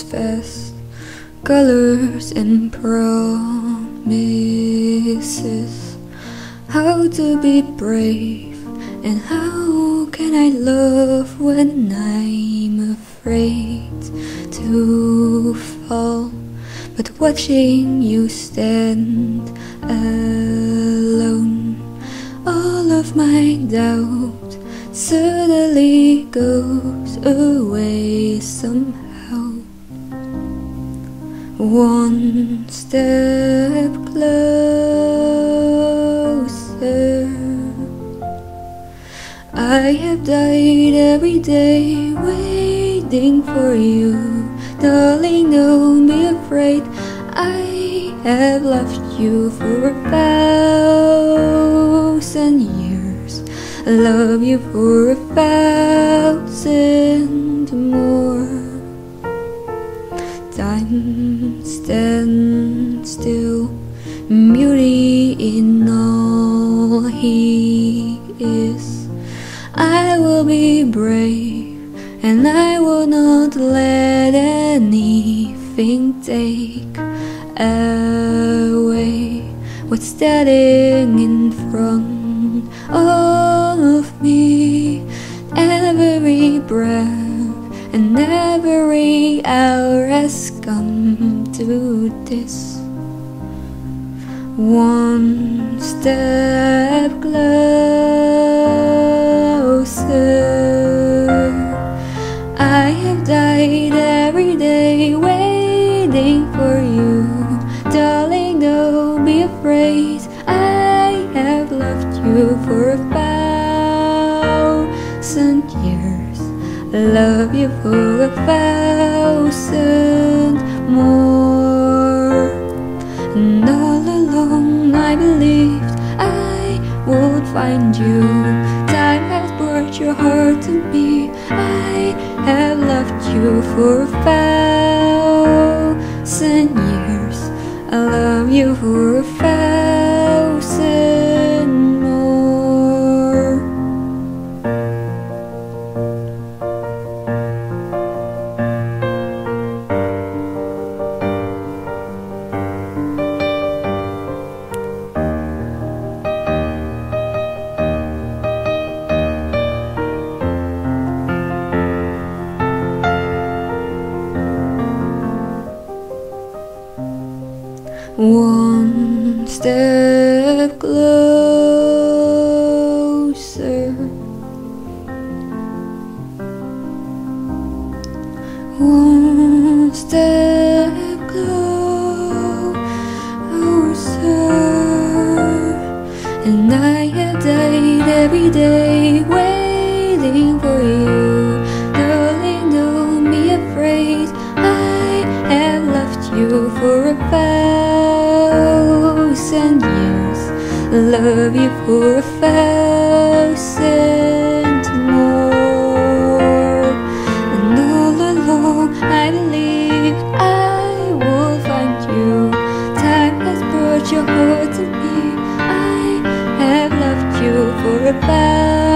fast, colors and promises. How to be brave, and how can I love when I'm afraid to fall? But watching you stand alone, all of my doubt suddenly goes away somehow. One step closer. I have died every day waiting for you. Darling, don't be afraid. I have loved you for 1,000 years. I love you for 1,000 more. Time stands still, beauty in all he is. I will be brave, and I will not let anything take away what's standing in front of me. Every breath and every hour has come to this. One step closer. I have died every day waiting for you. Darling, don't be afraid. I have loved you for 1,000 years. I love you for 1,000 more. And all along I believed I would find you. Time has brought your heart to me. I have loved you for 1,000 years. I love you for 1,000 more. One step closer. One step closer. And I have died every day waiting for you. Darling, don't be afraid. I have loved you for 1,000 years. I love you for 1,000 more. And all along I believed I would find you. Time has brought your heart to me. I have loved you for 1,000